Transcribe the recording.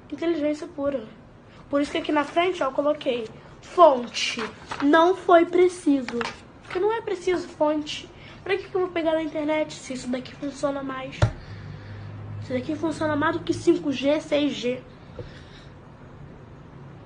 inteligência pura. Por isso que aqui na frente, ó, eu coloquei fonte. Não foi preciso. Porque não é preciso fonte. Pra que eu vou pegar na internet se isso daqui funciona mais? Isso daqui funciona mais do que 5G, 6G.